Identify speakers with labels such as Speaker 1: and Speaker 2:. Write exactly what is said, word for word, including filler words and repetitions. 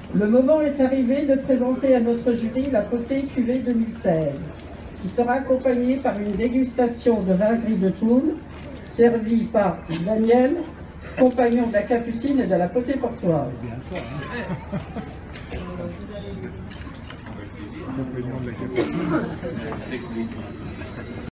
Speaker 1: Le moment est arrivé de présenter à notre jury la potée culée deux mille seize, qui sera accompagnée par une dégustation de vin gris de Toul, servie par Daniel, compagnon de la Capucine et de la potée portoise.
Speaker 2: Bien ça, hein. Compagnon de la Capucine.